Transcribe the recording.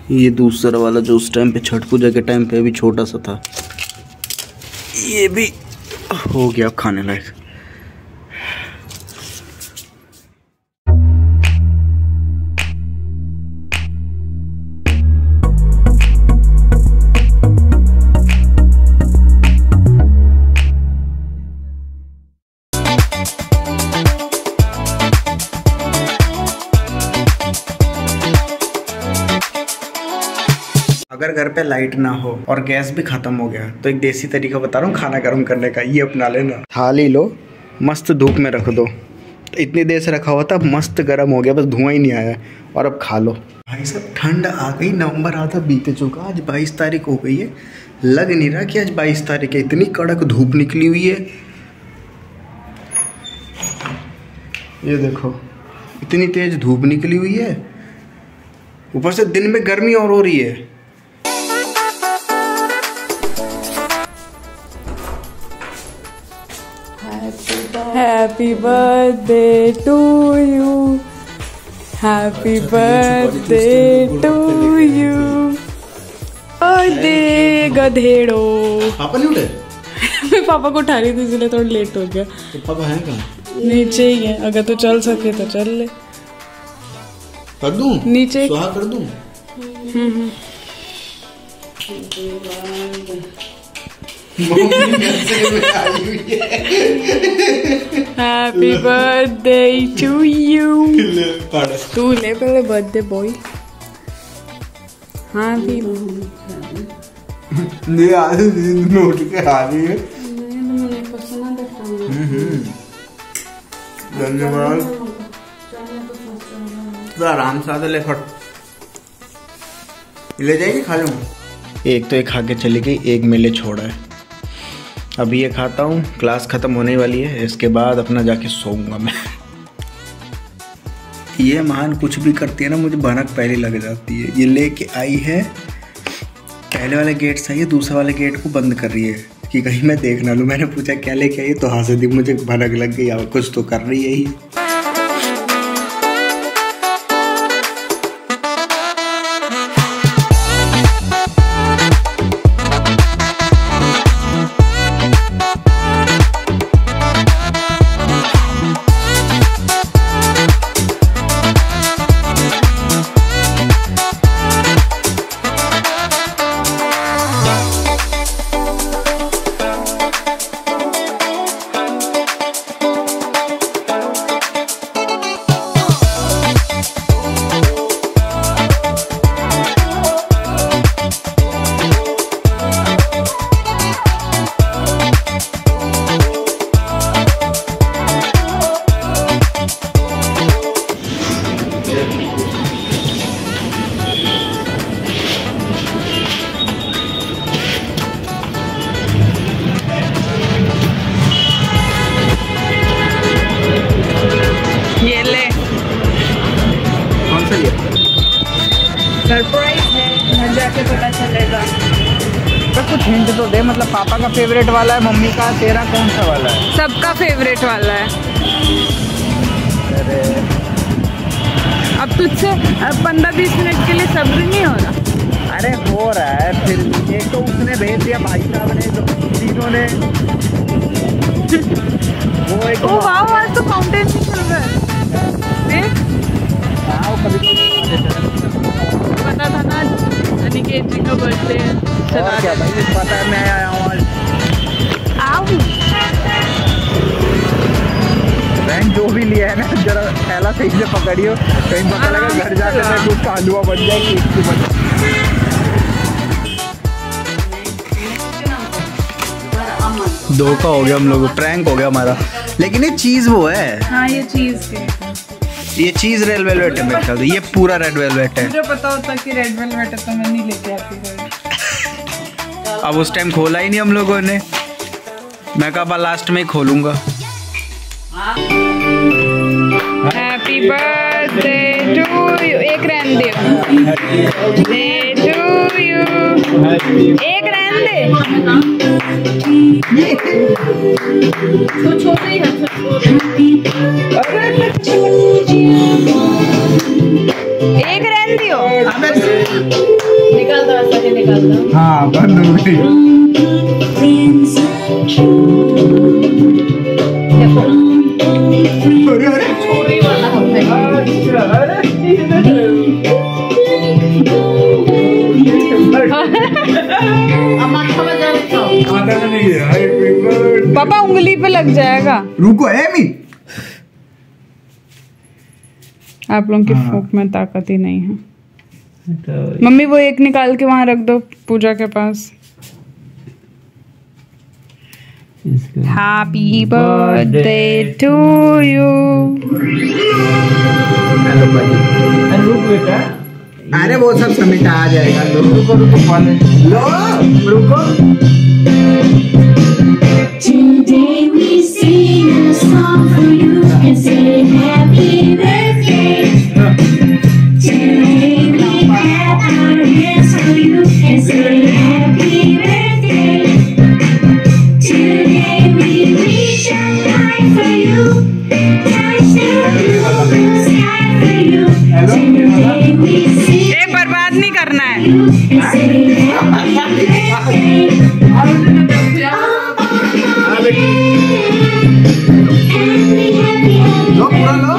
ये दूसरा वाला जो उस टाइम पे छठ पूजा के टाइम पे भी छोटा सा था, ये भी हो गया खाने लायक। अगर घर पे लाइट ना हो और गैस भी खत्म हो गया तो एक देसी तरीका बता रहा हूँ खाना गर्म करने का, ये अपना लेना। थाली लो, मस्त धूप में रख दो, तो इतनी देर से रखा हुआ था, मस्त गर्म हो गया, बस धुआं ही नहीं आया और अब खा लो। भाई साहब ठंड आ गई, नवंबर आधा बीते चुका, आज 22 तारीख हो गई है, लग नहीं रहा कि आज 22 तारीख है, इतनी कड़क धूप निकली हुई है। ये देखो इतनी तेज धूप निकली हुई है, ऊपर से दिन में गर्मी और हो रही है। Happy birthday to you. Happy birthday to you. birthday गधेड़ो। पापा नहीं उठे? मैं पापा को उठा रही थी इसलिए थोड़ा लेट हो गया। तो पापा हैं कहाँ? नीचे ही है, अगर तू चल सके तो चल ले। कर दूं? नीचे सुहा कर दूं? Happy birthday to you. तू ले पहले बर्थडे बॉय। हाँ भी नोट के आ रही है। धन्यवाद। आराम से आते ले फट ले जाएगी, खा लूँ। एक तो ये खा के चली गई, एक मेले छोड़ा है। अभी ये खाता हूँ, क्लास ख़त्म होने वाली है, इसके बाद अपना जाके सोऊंगा मैं। ये महान कुछ भी करती है ना, मुझे भनक पहले लग जाती है। ये लेके आई है, पहले वाले गेट से आई है, दूसरे वाले गेट को बंद कर रही है कि कहीं मैं देख ना लूँ। मैंने पूछा क्या लेके आई, तो हंस दी, मुझे भनक लग गई, अब कुछ तो कर रही है ही। सरप्राइज है, घर जाके पता चलेगा। तो कुछ हिंट तो दे, मतलब पापा का फेवरेट वाला है, मम्मी का, तेरा कौन सा वाला है? सबका फेवरेट वाला है। अरे अब तुझसे 15-20 मिनट के लिए सब्र नहीं हो रहा? अरे हो रहा है, फिर एक तो उसने भेज दिया, भाई साहब ने, जो तीनों ने वो एक वाह, आज तो फाउंटेन भी चल रहा है। देख, हाँ वो कभी पता था ना अनिकेत जी का बर्थडे है। और क्या भाई, पता है मैं आया हूँ आज। बहन जो भी लिया है ना, जरा थैला सही से पकड़ियो, कहीं पता लगा घर जाकर मैं कुछ कांदुआ बन जाए, केक की बन। दो का हो गया हम लोग, प्रैंक हो गया हमारा। लेकिन ये चीज वो है। हाँ ये चीज ये चीज रेड वेलवेट है मेरे ख्याल से, ये पूरा रेड वेलवेट है। मुझे पता होता कि रेड वेलवेट है तो मैं नहीं लेके आती। अब उस टाइम खोला ही नहीं हम लोगों ने, मैं कहा लास्ट में ही खोलूंगा। Happy birthday to you. एक रहने दे टू यू, एक रहने दे। छोटे ही एक रहने दियो। हाँ बंद हो गई। पापा उंगली पे लग जाएगा। रुको एमी, आप लोगों की फूंक में ताकत ही नहीं है। मम्मी वो एक निकाल के वहां रख दो पूजा के पास। Happy birthday to you. अरे वो सब समेटा आ जाएगा। रुको Today we sing a song for you and say happy birthday. Today we clap our hands for you and say happy birthday. Today we reach out high for you, touch the blue sky for you. Today we sing ये बर्बाद नहीं करना है। and say happy birthday. लो पूरा लो।